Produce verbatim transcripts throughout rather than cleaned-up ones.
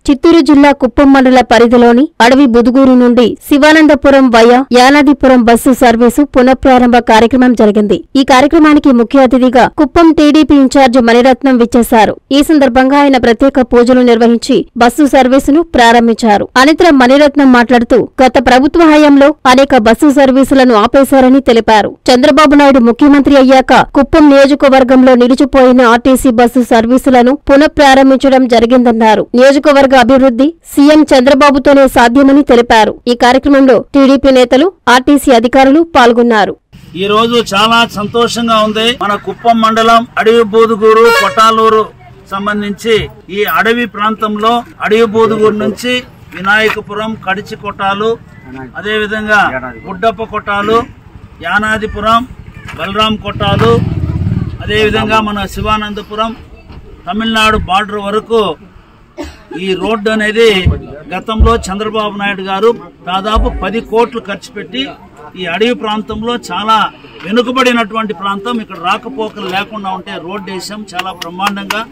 చిత్తూరు జిల్లా కుప్పం మండల పరిధిలోని అడవి బుదుగూరు నుండి Shivanandapuram via Yanadipuram bus service పునఃప్రారంభ కార్యక్రమం జరిగింది. ఈ కార్యక్రమానికి ముఖ్య అతిథిగా కుప్పం టీడీపీ ఇన్ఛార్జ్ మణిరత్నం విచ్చేశారు. ఈ సందర్భంగా ఆయన ప్రత్యేక పూజలు నిర్వహించి బస్సు సర్వీసును ప్రారంభించారు. అనంతరం మణిరత్నం మాట్లాడుతూ గత ప్రభుత్వ హయాంలో అనేక బస్సు సర్వీసులను ఆపేశారని తెలిపారు. చంద్రబాబు నాయుడు ముఖ్యమంత్రి అయ్యాక కుప్పం నియోజకవర్గంలో నిలిచిపోయిన ఆర్టీసీ బస్సు సర్వీసులను పునఃప్రారంభించడం జరిగిందన్నారు. నియోజకవర్గ అభివృద్ధి సీఎం చంద్రబాబుతోనే సాధ్యమని తెలిపారు. ఈ కార్యక్రమంలో టీడీపీ నేతలు, ఆర్టీసీ అధికారులు పాల్గొన్నారు. ఈ రోజు చాలా సంతోషంగా ఉంది. మన కుప్పం మండలం అడవి బూదుగూరు కొట్టాలూరు సంబంధించి ఈ అడవి ప్రాంతంలో అడవి బూదుగూరు నుంచి వినాయకపురం, కడిచి కొట్టాలు, అదే విధంగా గుడ్డప్ప కొట్టాలు, యానాదిపురం, బలరాం కొట్టాలు, అదే విధంగా మన శివానందపురం తమిళనాడు బార్డర్ వరకు ఈ రోడ్డు అనేది గతంలో చంద్రబాబు నాయుడు గారు దాదాపు పది కోట్లు ఖర్చు పెట్టి ఈ అడవి ప్రాంతంలో చాలా వెనుకబడినటువంటి ప్రాంతం, ఇక్కడ రాకపోకలు లేకుండా ఉంటే రోడ్డు వేసాం చాలా బ్రహ్మాండంగా.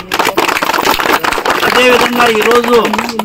అదేవిధంగా ఈరోజు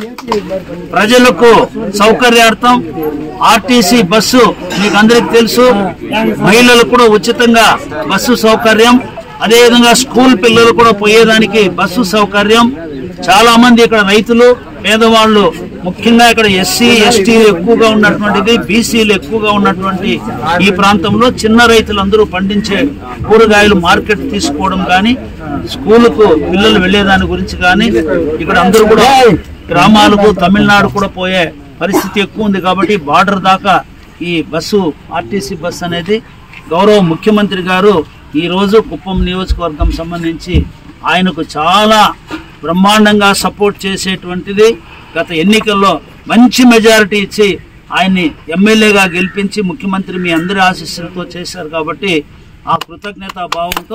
ప్రజలకు సౌకర్యార్థం ఆర్టీసీ బస్సు మీకు అందరికి తెలుసు, మహిళలకు కూడా ఉచితంగా బస్సు సౌకర్యం, అదేవిధంగా స్కూల్ పిల్లలు కూడా పోయేదానికి బస్సు సౌకర్యం. చాలా మంది ఇక్కడ రైతులు, పేదవాళ్లు, ముఖ్యంగా ఇక్కడ ఎస్సీ ఎస్టీలు ఎక్కువగా ఉన్నటువంటిది, బీసీలు ఎక్కువగా ఉన్నటువంటి ఈ ప్రాంతంలో చిన్న రైతులందరూ పండించే కూరగాయలు మార్కెట్ తీసుకోవడం కానీ, స్కూలుకు పిల్లలు వెళ్లేదాని గురించి కానీ, ఇక్కడ అందరూ కూడా గ్రామాలకు తమిళనాడు కూడా పోయే పరిస్థితి ఎక్కువ ఉంది. కాబట్టి బార్డర్ దాకా ఈ బస్సు ఆర్టీసీ బస్సు అనేది గౌరవ ముఖ్యమంత్రి గారు ఈ రోజు కుప్పం నియోజకవర్గం సంబంధించి ఆయనకు చాలా బ్రహ్మాండంగా సపోర్ట్ చేసేటువంటిది. గత ఎన్నికల్లో మంచి మెజారిటీ ఇచ్చి ఆయన్ని ఎమ్మెల్యేగా గెలిపించి ముఖ్యమంత్రి మీ అందరి ఆశీస్సులతో చేశారు. కాబట్టి ఆ కృతజ్ఞతా భావంతో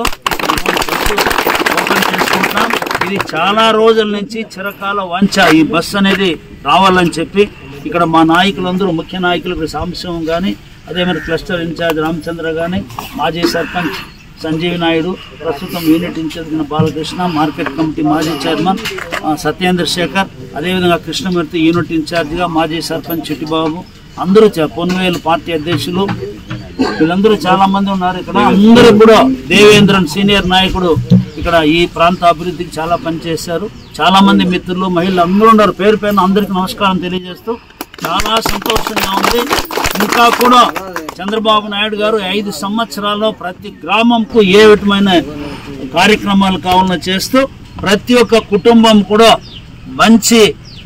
ఓపెన్ చేసుకుంటాం. ఇది చాలా రోజుల నుంచి చిరకాల వాంఛ ఈ బస్సు అనేది రావాలని చెప్పి ఇక్కడ మా నాయకులందరూ, ముఖ్య నాయకులు ఇక్కడ సాంబశివం కానీ, అదే మరి క్లస్టర్ ఇన్ఛార్జ్ రామచంద్ర కానీ, మాజీ సర్పంచ్ సంజీవ్ నాయుడు, ప్రస్తుతం unit incharge Balakrishna, market committee మాజీ చైర్మన్ సత్యేంద్ర శేఖర్, అదేవిధంగా కృష్ణమూర్తి యూనిట్ ఇన్ఛార్జిగా మాజీ సర్పంచ్ చిట్టిబాబు, అందరూ పొన్నువేలు పార్టీ అధ్యక్షులు, వీళ్ళందరూ చాలా మంది ఉన్నారు ఇక్కడ. అందరూ కూడా దేవేంద్రన్ సీనియర్ నాయకుడు ఇక్కడ ఈ ప్రాంత అభివృద్ధికి చాలా పనిచేశారు. చాలా మంది మిత్రులు, మహిళలు అందరూ ఉన్నారు. పేరు పేరున అందరికీ నమస్కారం తెలియజేస్తూ చాలా సంతోషంగా ఉంది. ఇంకా కూడా చంద్రబాబు నాయుడు గారు ఐదు సంవత్సరాల్లో ప్రతి గ్రామంకు ఏ విధమైన కార్యక్రమాలు కావాలో చేస్తూ ప్రతి ఒక్క కుటుంబం కూడా మంచి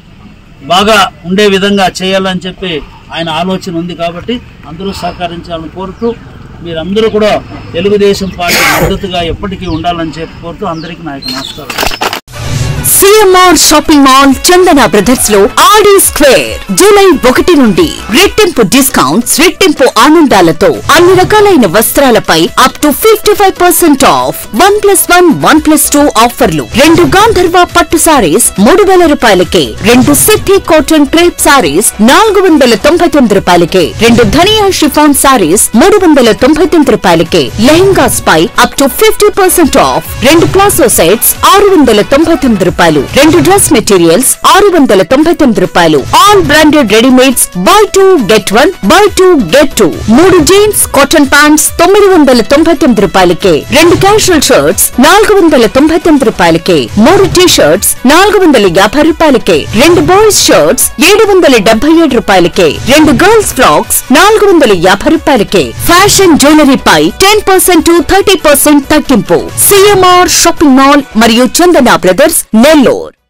బాగా ఉండే విధంగా చేయాలని చెప్పి ఆయన ఆలోచన ఉంది. కాబట్టి అందరూ సహకరించాలని కోరుతూ మీరందరూ కూడా తెలుగుదేశం పార్టీ మద్దతుగా ఎప్పటికీ ఉండాలని చెప్పి కోరుతూ అందరికీ నా యొక్క నమస్కారం. CMR shopping mall Chandana brothers లో ఆర్డీ స్క్వేర్ జూలై ఒకటి నుండి రెట్టింపు డిస్కౌంట్స్, రెట్టింపు ఆనందాలతో అన్ని రకాలైన వస్త్రాలపై up to fifty five percent off, one plus one one plus two ఆఫర్లు, రెండు గాంధర్వ పట్టు సారీస్ మూడు వేల రూపాయలకే, రెండు సిద్ధి కాటన్ క్రేప్ సారీస్ నాలుగు వందల తొంభై తొమ్మిది రూపాయలకే, రెండు ధనియా షిఫాన్ సారీస్ మూడు వందల తొంభై తొమ్మిది రూపాయలకే, లెహంగాస్ పై up to fifty percent off, రెండు ప్లాసో సెట్స్ ఆరు వందల తొంభై తొమ్మిది రూపాయలు, రెండు డ్రెస్ మెటీరియల్స్ ఆరు వందల తొంభై తొమ్మిది రూపాయలు, all branded readymades buy two get one, buy two get two, మూడు జీన్స్ కాటన్ ప్యాంట్స్ తొమ్మిది వందల తొంభై తొమ్మిది రూపాయలకే, రెండు క్యాజువల్ షర్ట్స్ నాలుగు వందల తొంభై తొమ్మిది రూపాయలకే, మూడు టీ షర్ట్స్ నాలుగు వందల యాభై రూపాయలకే, రెండు బాయ్స్ షర్ట్స్ ఏడు వందల డెబ్బై ఏడు రూపాయలకే, రెండు గర్ల్స్ ఫ్రాక్స్ నాలుగు వందల యాభై రూపాయలకే, ఫ్యాషన్ జ్యువెలరీ పై ten percent to thirty percent తగ్గింపు. సిఎంఆర్ షాపింగ్ మాల్ మరియు చందన బ్రదర్స్ నెల్లూరు.